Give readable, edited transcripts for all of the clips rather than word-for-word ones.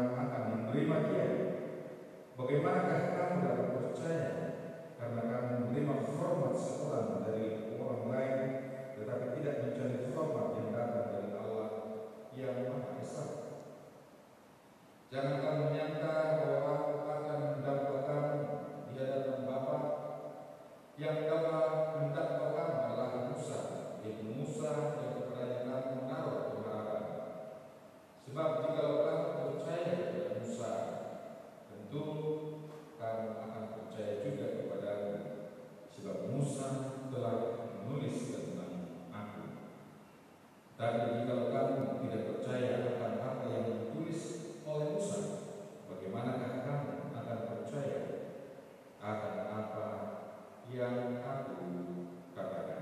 akan menerima Dia. Bagaimanakah kamu dapat percaya karena kamu menerima format seorang dari orang lain, tetapi tidak mencari format yang datang dari Allah yang Maha Esa? Jangan kamu menyangka bahwa aku akan mendapatkan di hadapan Bapa yang dapat mendapatkan adalah Musa, yaitu Musa yang kepadanya kamu menaruh pengharapan. Sebab jikalau kamu percaya kepada Musa, tentu kamu akan percaya juga kepadaku, sebab Musa telah menulis tentang aku. Tapi jikalau kamu tidak percaya akan apa yang ditulis oleh Musa, bagaimanakah kamu akan percaya akan apa yang aku katakan?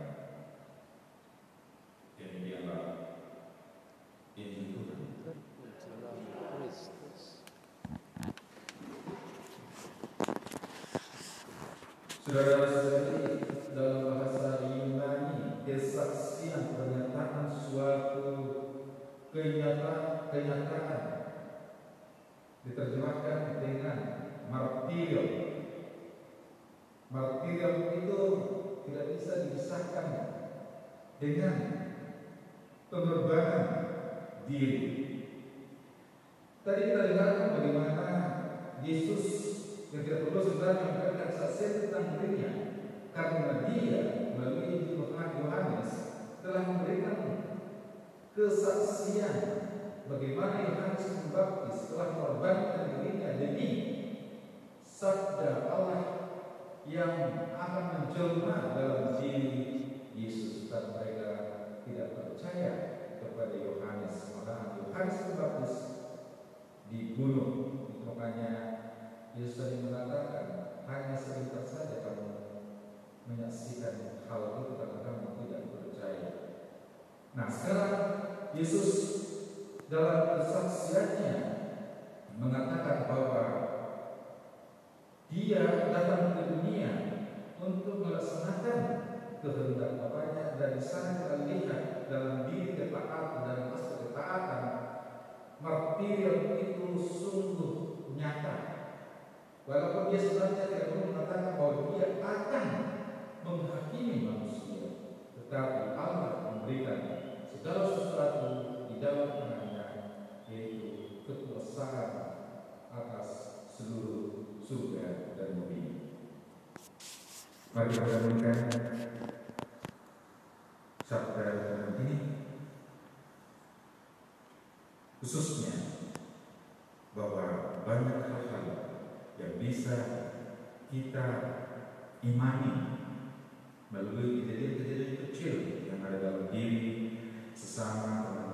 Demikianlah Injil Tuhan. Saudara-saudari, dalam bahasa Yunani, kesaksian pernyataan suatu kenyataan diterjemahkan dengan martirion. Martirion itu tidak bisa dipisahkan dengan pengorbanan diri. Tadi kita lihat bagaimana Yesus yang tidak perlu sebenarnya memberikan kesaksian tentang dirinya, karena Dia melalui Injil Yohanes telah memberikan kesaksian bagaimana Yohanes Pembaptis telah mengorbankan dirinya demi sabda Allah yang akan menjelma dalam diri Yesus, dan mereka tidak percaya kepada Yohanes. Maka Yohanes Pembaptis dibunuh. Makanya Yesus tadi mengatakan, hanya sebentar saja kamu menyaksikan hal itu karena kamu tidak percaya. Nah, sekarang Yesus dalam kesaksiannya mengatakan bahwa Dia datang ke dunia untuk melaksanakan kehendak Bapanya, dan di sana kita lihat dalam diri ketaatan dan aspek ketaatan martirion itu sungguh nyata. Walaupun Dia sebenarnya tidak perlu mengatakan bahwa Dia akan menghakimi manusia, tetapi Allah memberikan segala sesuatu di dalam tangannya, yaitu kekuasaan atas seluruh surga dan bumi. Mari kita renungkan sabda Tuhan ini, khususnya bahwa banyak hal yang bisa kita imani melalui kejadian-kejadian kecil yang ada dalam diri sesama